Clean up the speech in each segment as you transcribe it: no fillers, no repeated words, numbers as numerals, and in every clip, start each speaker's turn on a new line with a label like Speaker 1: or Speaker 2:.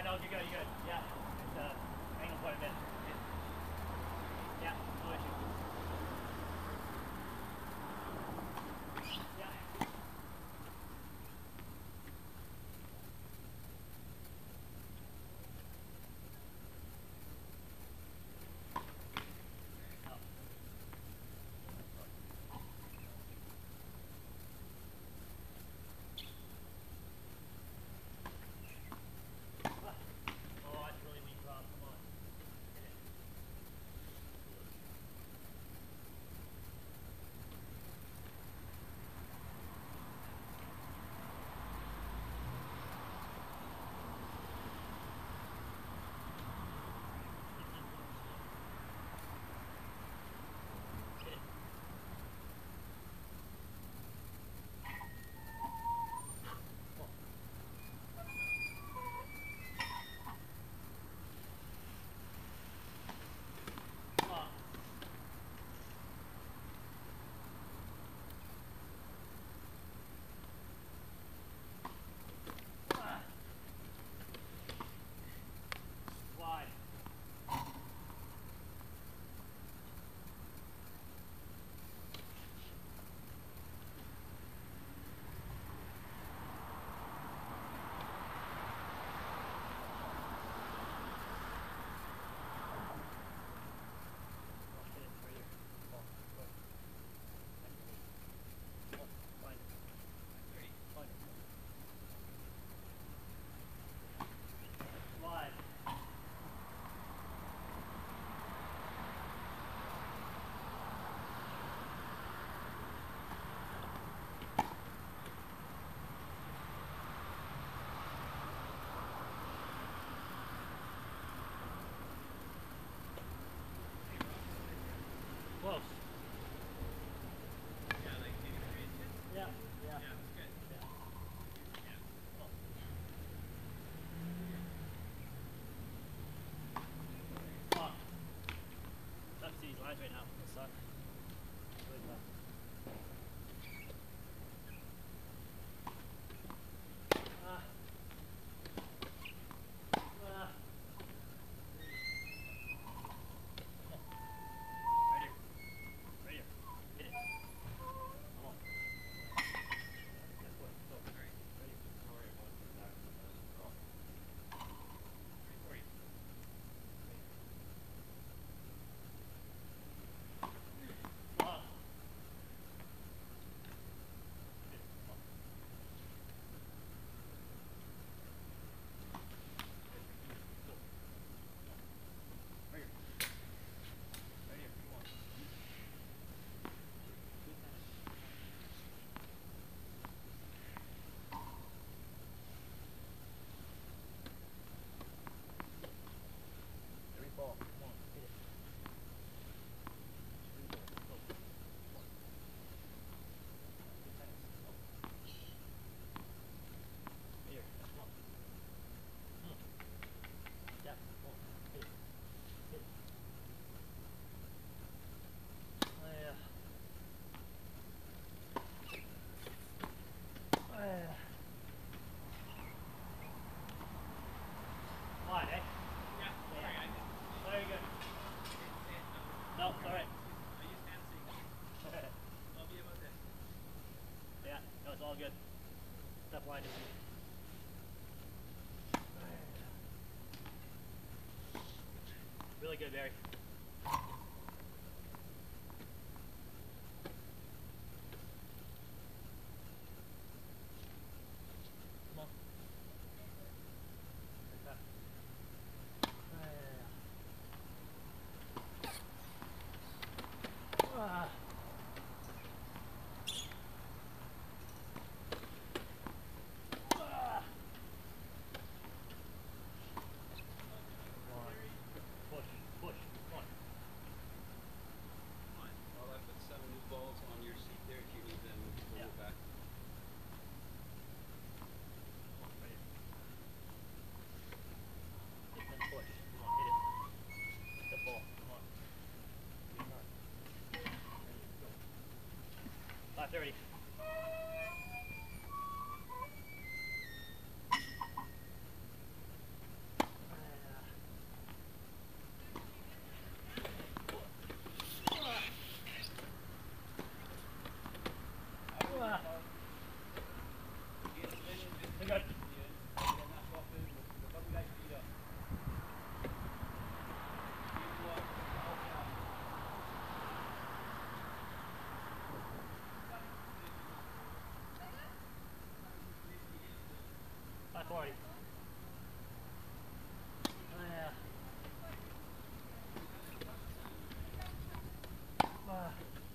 Speaker 1: Yeah, no, you're good, you're good. Yeah, it's angle quite a bit. Yeah, no issue. Yeah. Oh, that's really weak, Rob. Come on. Hit it. Hit it. Come on. Come on. Wide. Hit it right here. Come on. Go. Come on. Find it. Find it. Wide. Close.
Speaker 2: Yeah, like maybe 3 inches?
Speaker 1: Yeah. Yeah.
Speaker 2: Yeah, that's good.
Speaker 1: Yeah.
Speaker 2: Yeah.
Speaker 1: Come on. Come on. Tough to see these lines right now in the sun. Really tough. Ah. Ah. Come on. Right here. Right here. Hit it. Come on. That's what. Go.
Speaker 2: All right.
Speaker 1: Right here.
Speaker 2: Don't worry about that.
Speaker 1: Come on.
Speaker 2: Right for you.
Speaker 1: Come on. Hit it. Come on. Go. Right here. Right here. Come on. Good pass. Every ball. Come on. Hit it. Every ball. Go. Come on. Good pass. Go. Right here. Come on. Yeah. Come on. Hit it. Hit it. Yeah. Wide, eh?
Speaker 2: Yeah, sorry, I didn't.
Speaker 1: Very good.
Speaker 2: Didn't say it.
Speaker 1: No, it's alright.
Speaker 2: I use hand signals. I'll be about this.
Speaker 1: Yeah, no, it's all good. Step line is really good, Barry. Come on. Like that. Ah. Ah. Come on. Push, push, come on.
Speaker 2: Come on.
Speaker 3: I'll have put some new balls on your seat there if you need them to
Speaker 1: Yeah.
Speaker 3: go back.
Speaker 1: Come on, right here. Hit and push. Come on, hit it. Hit the ball. Come on. Good time. Ready, go. 5:30. Good. Back 40. Oh, yeah. Ah.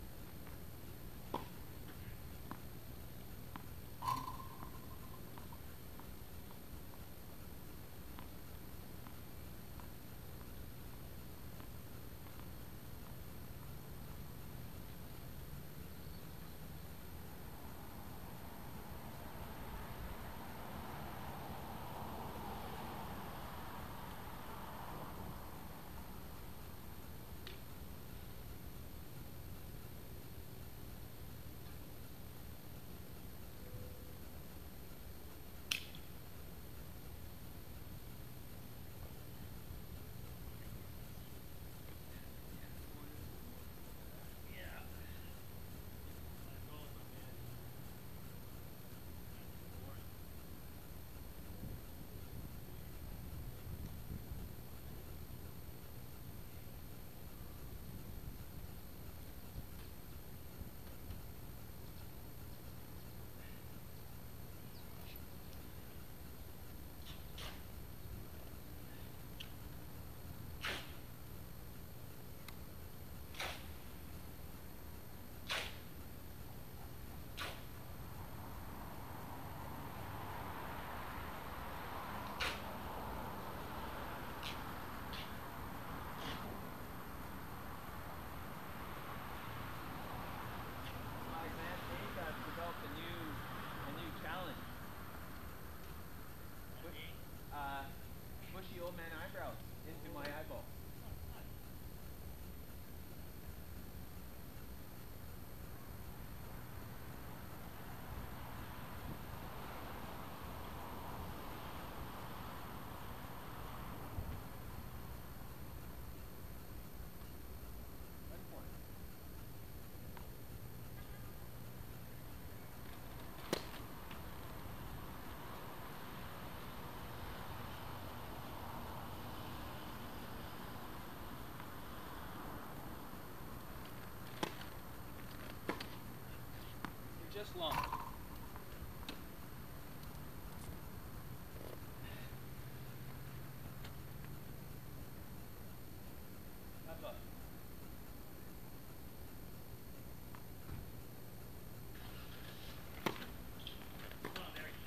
Speaker 2: Bushy old man eyebrows into my eyeball.
Speaker 3: You're just long. That's up.
Speaker 1: Come on, Mary.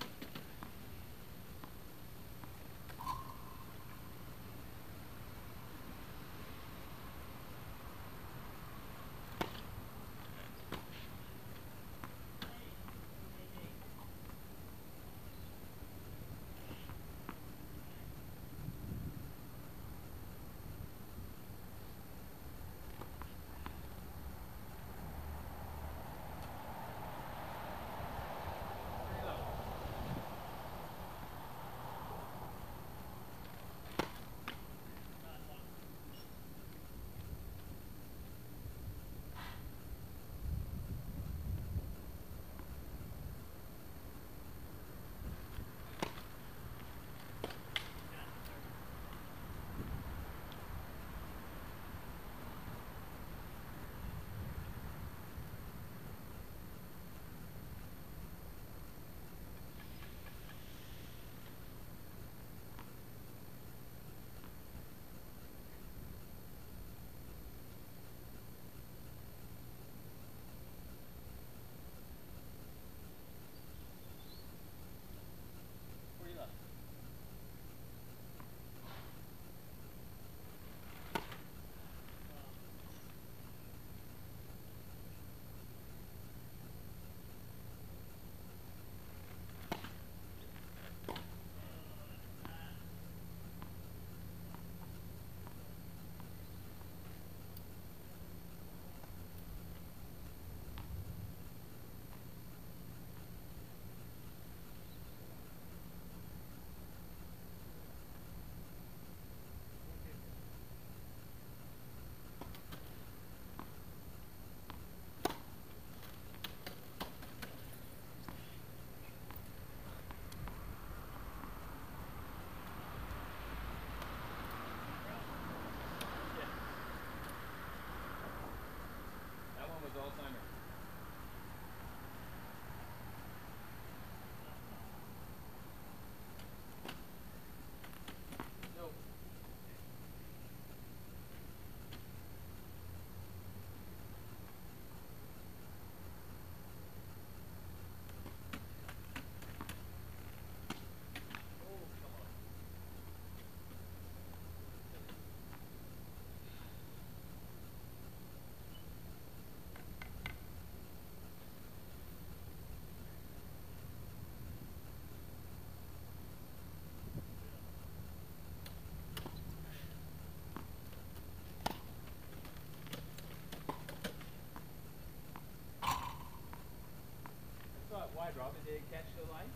Speaker 2: wide, Robin. Did it catch the line?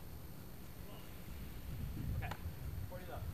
Speaker 2: Okay. 40 left.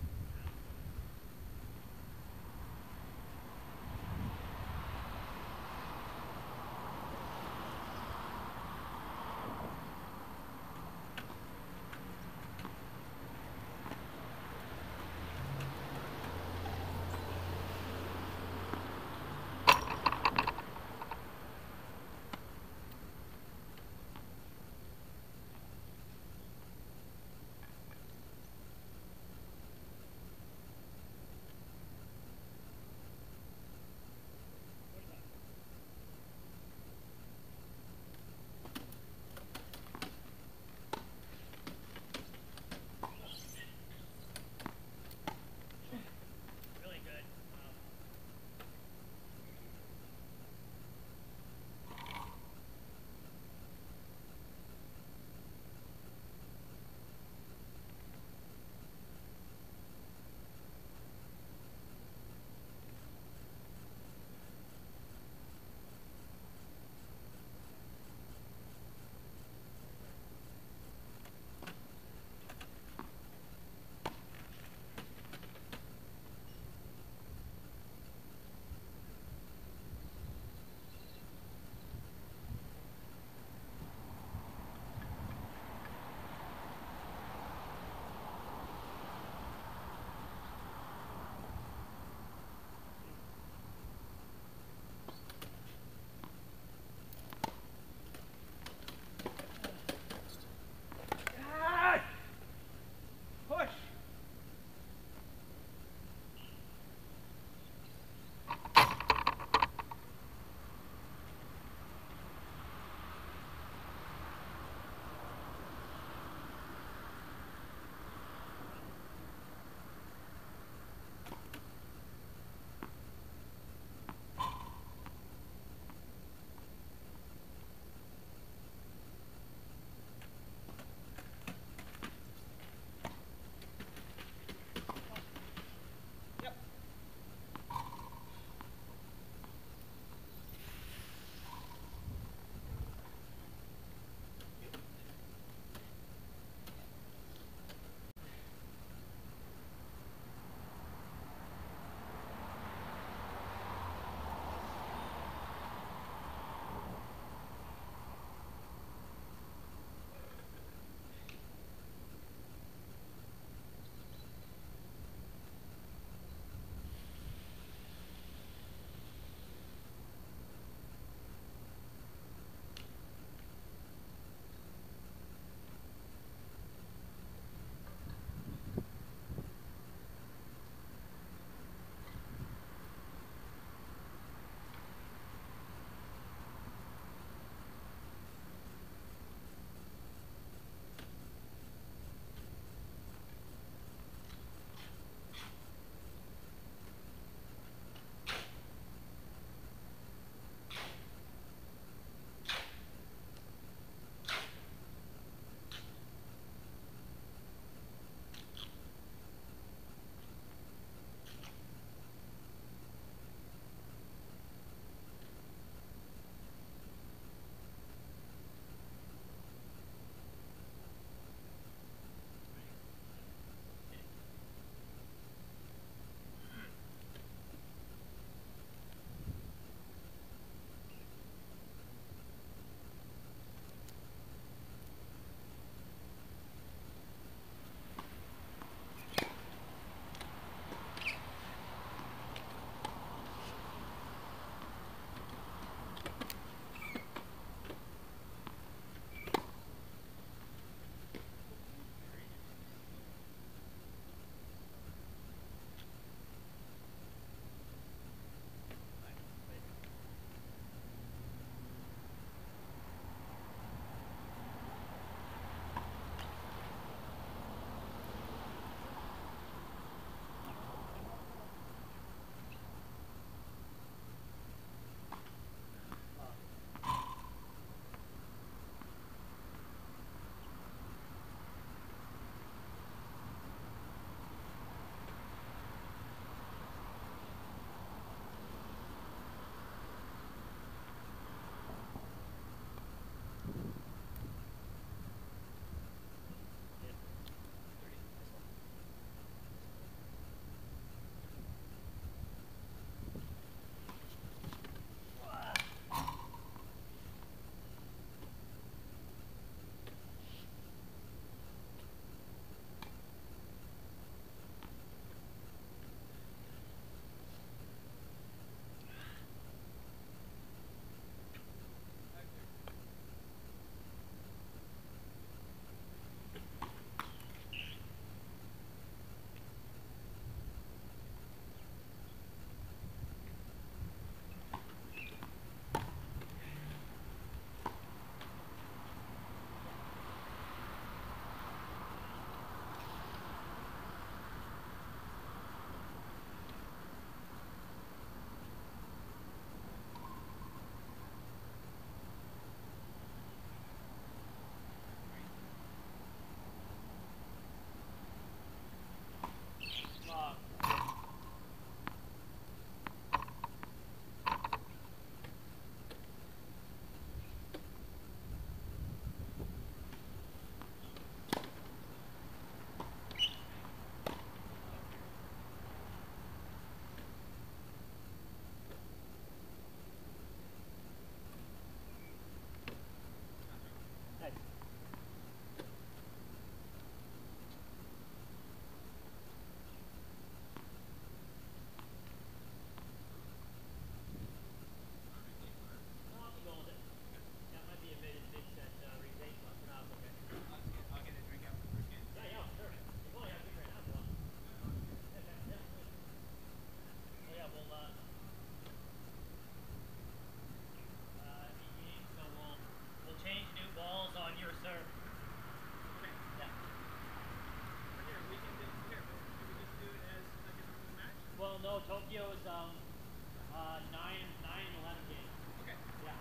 Speaker 1: So Tokyo is 9 and 11 games.
Speaker 2: Okay.
Speaker 1: Yeah.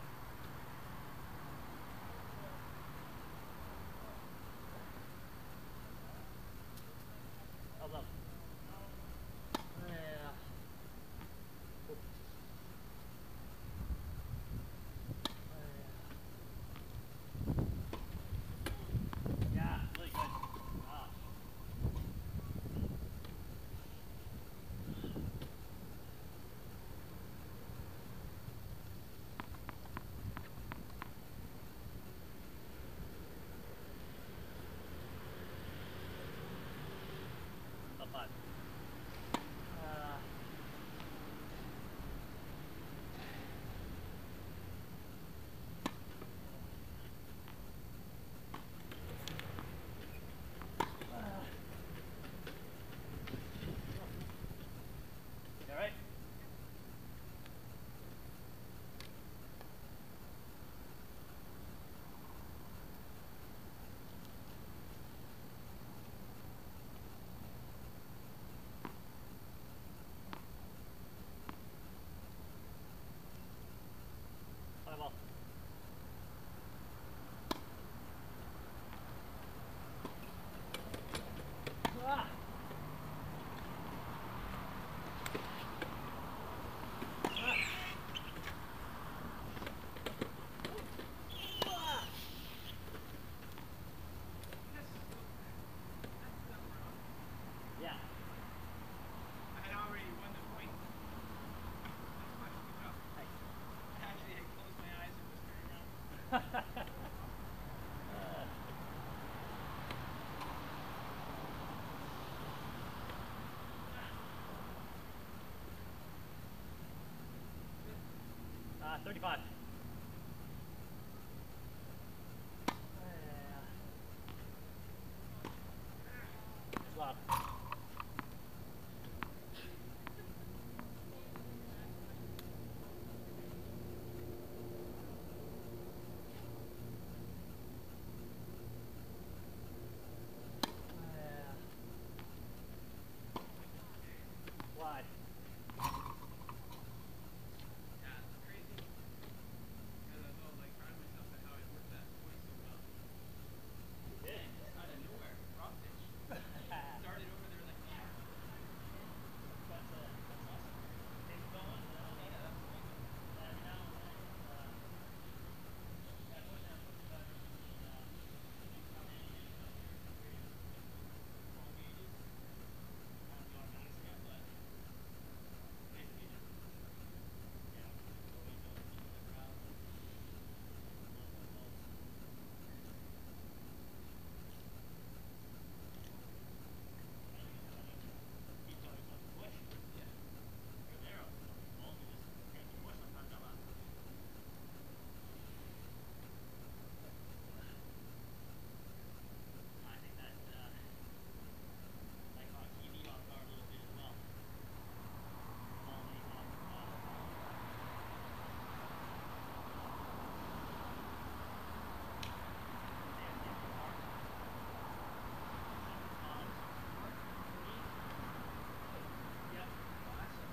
Speaker 1: How's up? Yeah. Yeah, really good. Gosh. Top 5. You alright? Play well. Ah! Yeah.
Speaker 2: I had already won the point. That's fine. Good job.
Speaker 1: Thanks.
Speaker 2: I actually had closed my eyes and was turning around.
Speaker 1: Uh, 35. It's loud. Wide.
Speaker 2: Yeah, it's crazy. Because I was all like proud of myself at how I worked that point so well.
Speaker 1: Yeah.
Speaker 2: And just out of nowhere, drop pitch. Started over there like, yeah.
Speaker 1: That's awesome. Things going, you know?
Speaker 2: Yeah, that's amazing.
Speaker 1: Every now and then, yeah, pushing better. You come in, you know, you're full gauges. Kind of the automatic stuff, but basically just, yeah, what we do in the crowd. Keep telling yourself to push.
Speaker 2: Yeah.
Speaker 1: You're there, balls are just taking push sometimes out loud. I think that like on TV off guard a little bit as well. Ball lays off. Yep.
Speaker 2: Awesome.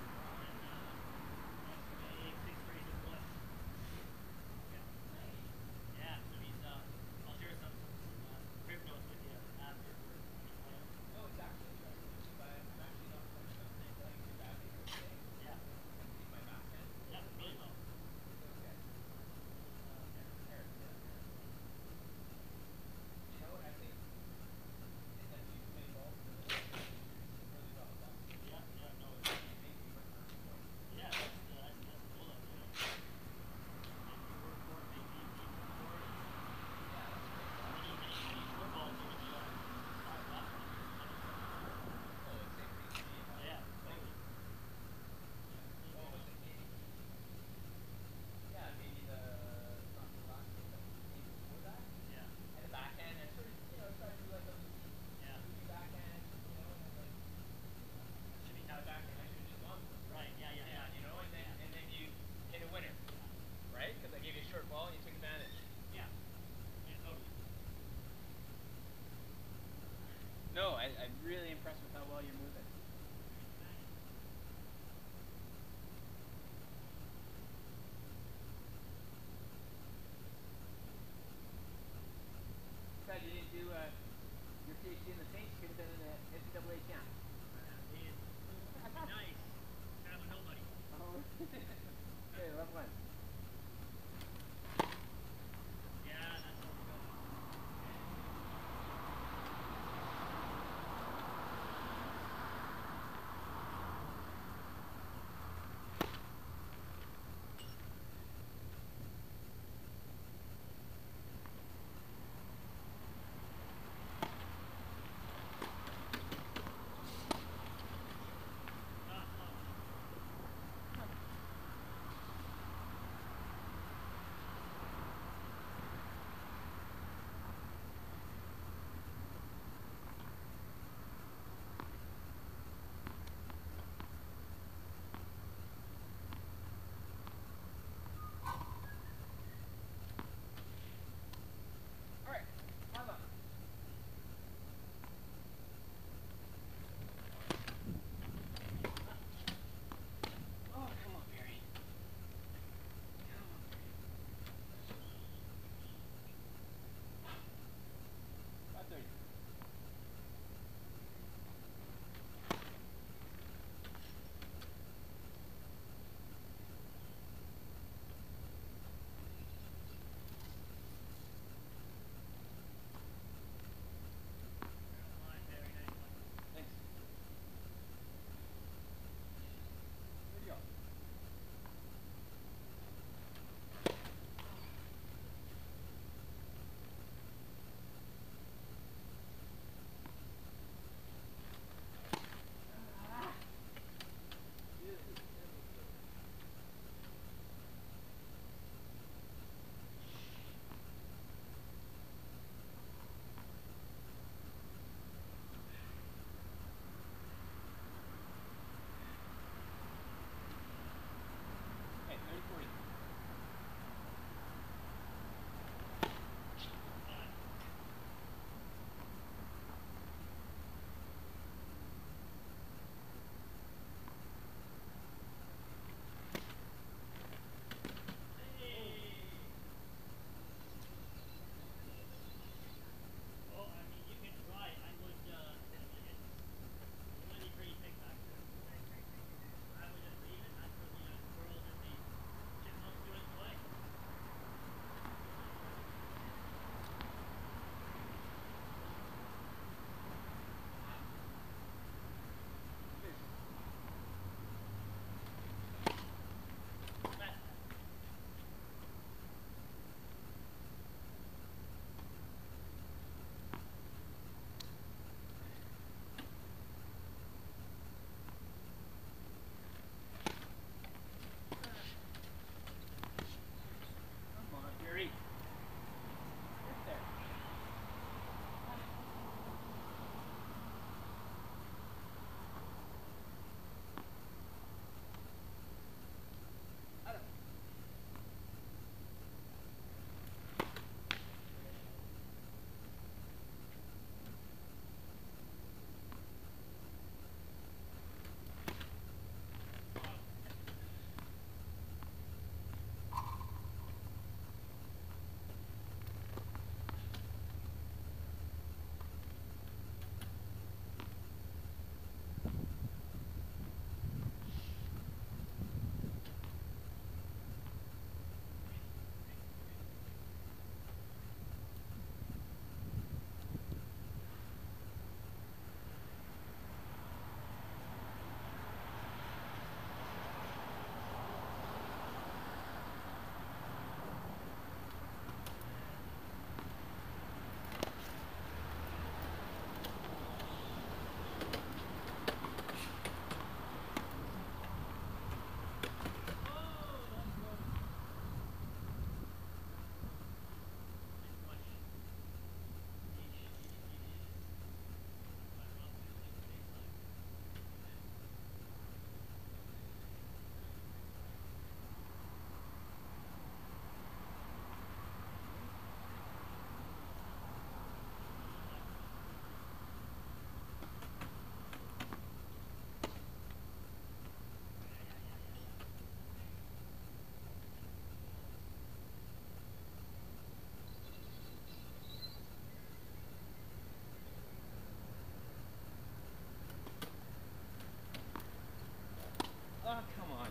Speaker 1: Yeah, so he's, I'll share some crib notes with you after we're playing.
Speaker 2: No, it's actually interesting. I'm actually not quite sure if they're playing too badly here today.
Speaker 1: Yeah.
Speaker 2: I can see my backhand.
Speaker 1: Yeah, really well.
Speaker 2: Okay. You know what I think? Is that you play balls in the middle really well.
Speaker 1: Yeah, yeah, no,
Speaker 2: It makes me work hard for it.
Speaker 1: yeah, that's cool though, you know. Maybe you work for it, maybe you work for it.
Speaker 2: Yeah, that's great.
Speaker 1: Many short balls you can do on side left.
Speaker 2: Oh, it's same thing for me.
Speaker 1: Yeah,
Speaker 2: Like,
Speaker 1: totally.
Speaker 2: what was it? Maybe. Yeah, maybe not the last game, but maybe before that.
Speaker 1: Yeah,
Speaker 2: And the backhand, I sort of, try to do like a
Speaker 1: yeah.
Speaker 2: loopy backhand, and then like
Speaker 1: Should be
Speaker 2: my
Speaker 1: touched.
Speaker 2: backhand, I should have just gone for it.
Speaker 1: Right, yeah, yeah.
Speaker 2: And then you hit a winner, right? Because I gave you a short ball and you took advantage.
Speaker 1: Yeah. Yeah, totally.
Speaker 2: No, I'm really impressed with how well you're moving. in the Saints, you could have been in the NCAA champ.
Speaker 1: Nice. Kind of a nobody.
Speaker 2: Oh. Okay, left one.
Speaker 1: Yeah, that's what we're going.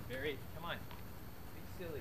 Speaker 2: Barry, come on. Be silly.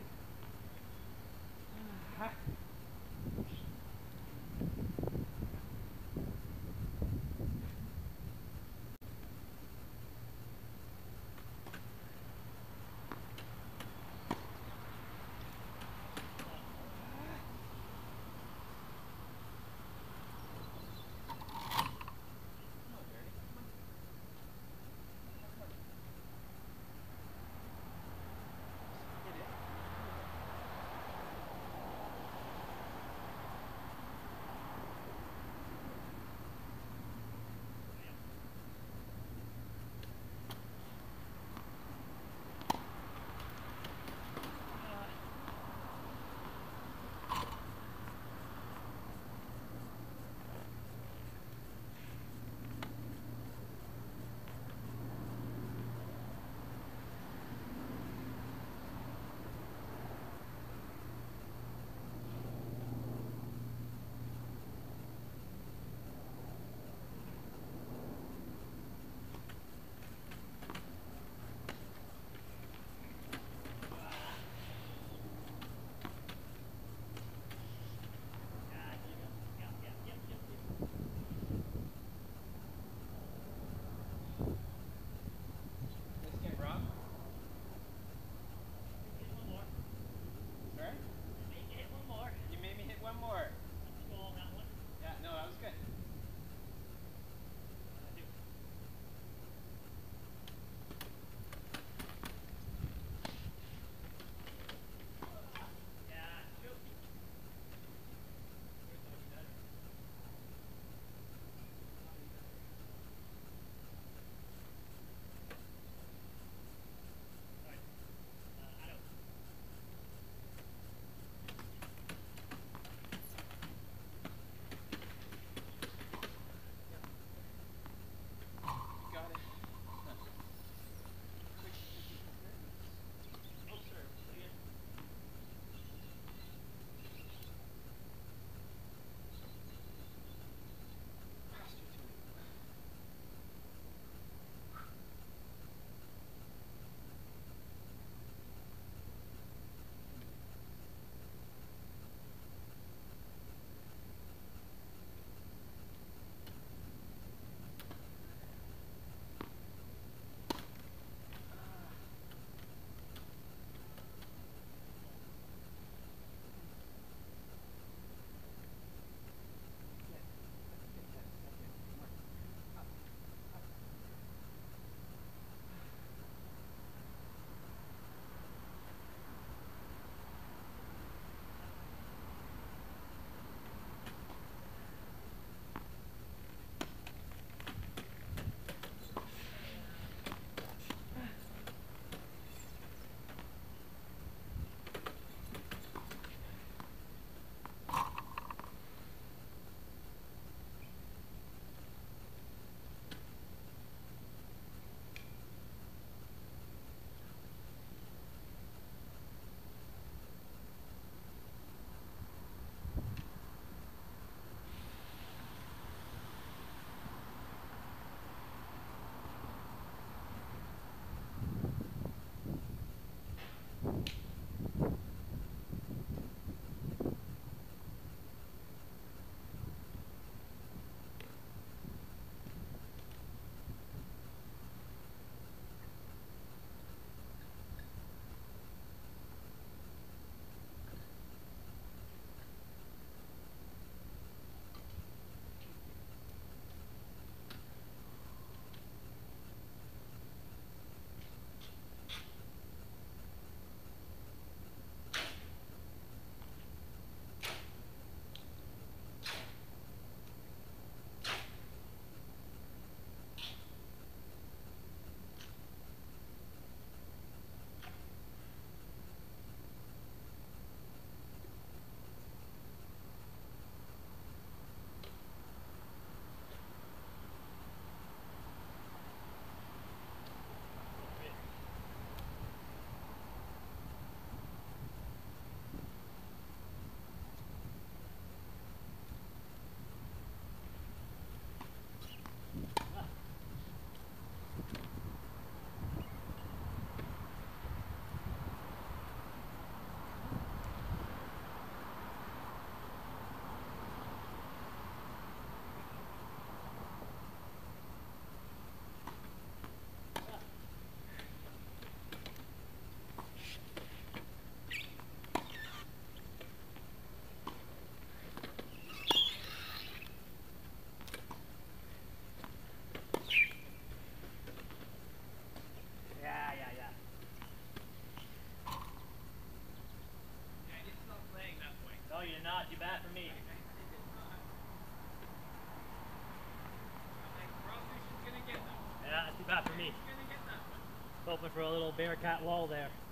Speaker 1: hoping for a little bear cat lull there.